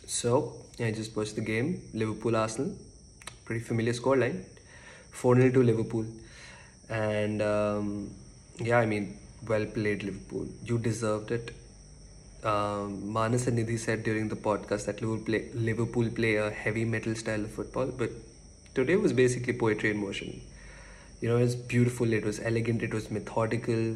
So I just watched the game, Liverpool Arsenal. Pretty familiar scoreline, 4-0 to Liverpool. And yeah, I mean, well played, Liverpool. You deserved it. Manas and Nidhi said during the podcast that Liverpool play a heavy metal style of football, but today was basically poetry in motion. It was beautiful, it was elegant, it was methodical,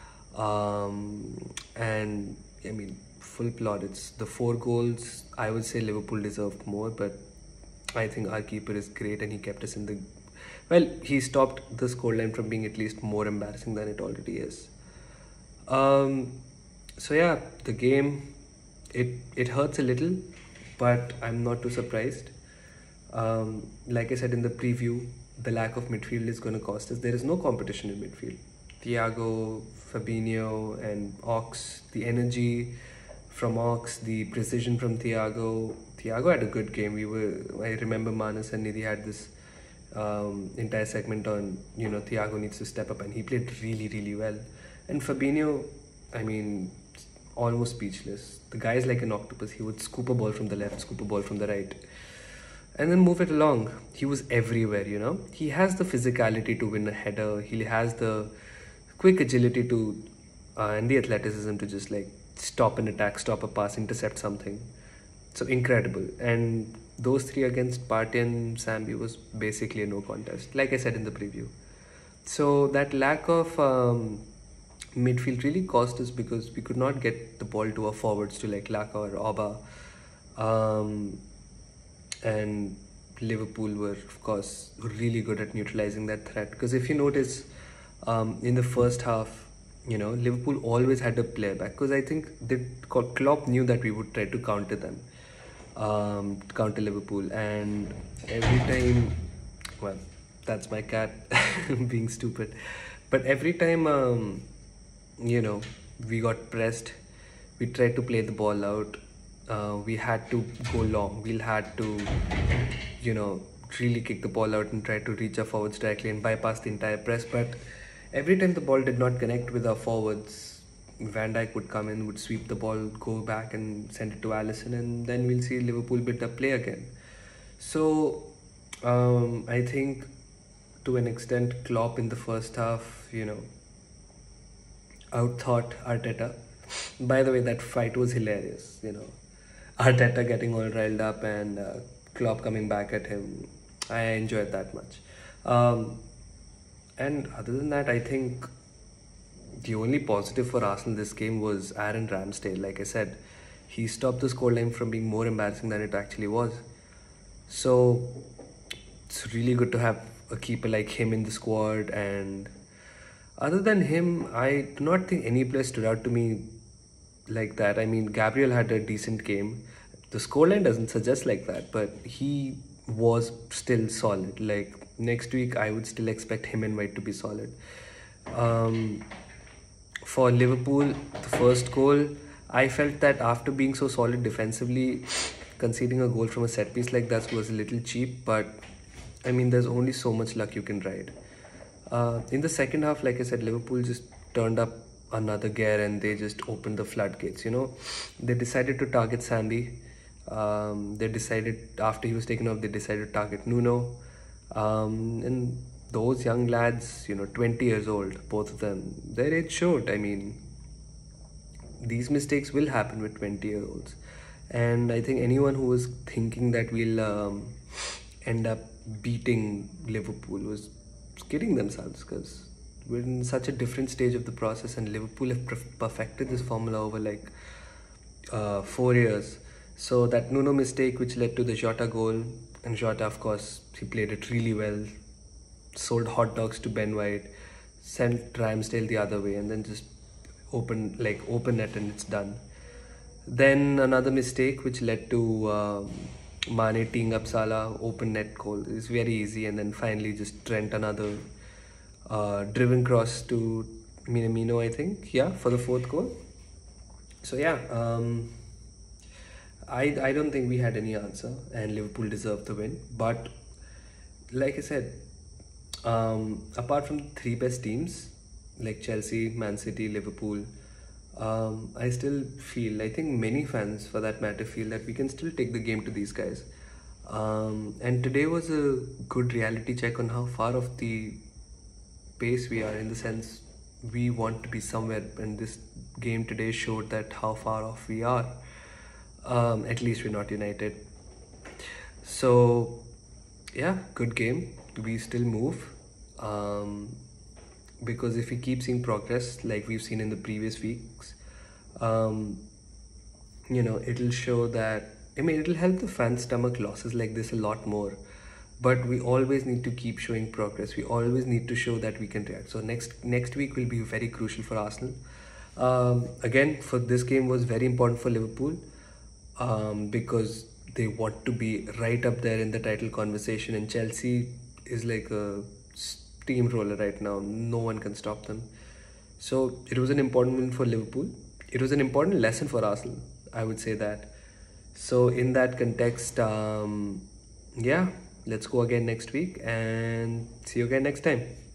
and I mean, full plaudits. The 4 goals, I would say Liverpool deserved more, but I think our keeper is great and he kept us in the. Well, he stopped the scoreline from being at least more embarrassing than it already is. Um, so yeah, the game, it hurts a little, but I'm not too surprised. Like I said in the preview, the lack of midfield is going to cost us. There is no competition in midfield. Thiago, Fabinho, and Ox, the energy from Ox, the precision from Thiago. Thiago had a good game. I remember Manas and Nidhi had this entire segment on, Thiago needs to step up, and he played really, really well. And Fabinho, I mean, almost speechless. The guy is like an octopus. He would scoop a ball from the left, scoop a ball from the right, and then move it along. He was everywhere. He has the physicality to win a header. He has the quick agility to, and the athleticism to just like stop an attack, stop a pass, intercept something. So incredible. And those three against Partey and Sambi was basically a no contest, like I said in the preview. So that lack of midfield really cost us because we could not get the ball to our forwards to like Laka or Oba. And Liverpool were, of course, really good at neutralizing that threat. Because if you notice, in the first half, Liverpool always had a player back. Because I think Klopp knew that we would try to counter them, counter Liverpool. And every time, well, that's my cat being stupid. But every time, we got pressed, we tried to play the ball out. We had to go long. We had to, really kick the ball out and try to reach our forwards directly and bypass the entire press. But every time the ball did not connect with our forwards, Van Dijk would come in, would sweep the ball, go back and send it to Alisson, and then we'll see Liverpool build up play again. So I think to an extent, Klopp in the first half, outthought Arteta. By the way, that fight was hilarious. Arteta getting all riled up and Klopp coming back at him. I enjoyed that much. And other than that, I think the only positive for Arsenal this game was Aaron Ramsdale. Like I said, he stopped the scoreline from being more embarrassing than it actually was. So it's really good to have a keeper like him in the squad. And other than him, I do not think any player stood out to me like that. I mean, Gabriel had a decent game. The scoreline doesn't suggest like that, but he was still solid. Like next week, I would still expect him and White to be solid. For Liverpool, the first goal, I felt that after being so solid defensively, conceding a goal from a set piece like that was a little cheap. But I mean, there's only so much luck you can ride. In the second half, like I said, Liverpool just turned up another gear and they just opened the floodgates. They decided to target Sambi. They decided after he was taken off, they decided to target Nuno. And those young lads, 20 years old, both of them, their age showed. I mean, these mistakes will happen with 20-year-olds. And I think anyone who was thinking that we'll end up beating Liverpool was kidding themselves, because we're in such a different stage of the process, and Liverpool have perfected this formula over like 4 years. So that Nuno mistake which led to the Jota goal, and Jota, of course, he played it really well, sold hot dogs to Ben White, sent Ramsdale the other way, and then just open it and it's done. Then another mistake which led to Mane teeing up Salah, open net goal. It's very easy. And then finally just Trent, another driven cross to Minamino, I think, for the fourth goal. So I don't think we had any answer, and Liverpool deserved the win. But like I said, apart from the three best teams like Chelsea, Man City, Liverpool, I still feel, I think many fans for that matter feel that we can still take the game to these guys. And today was a good reality check on how far off the pace we are, in the sense we want to be somewhere, and this game today showed that how far off we are. At least we're not united. So yeah, good game. We still move. Because if we keep seeing progress like we've seen in the previous weeks, um, it'll show that, I mean, it'll help the fans stomach losses like this a lot more. But we always need to keep showing progress. We always need to show that we can react. So next week will be very crucial for Arsenal. Again, for this game was very important for Liverpool, because they want to be right up there in the title conversation, and Chelsea is like a steamroller right now. No one can stop them. So it was an important win for Liverpool. It was an important lesson for Arsenal, I would say that. So in that context, yeah, let's go again next week and see you again next time.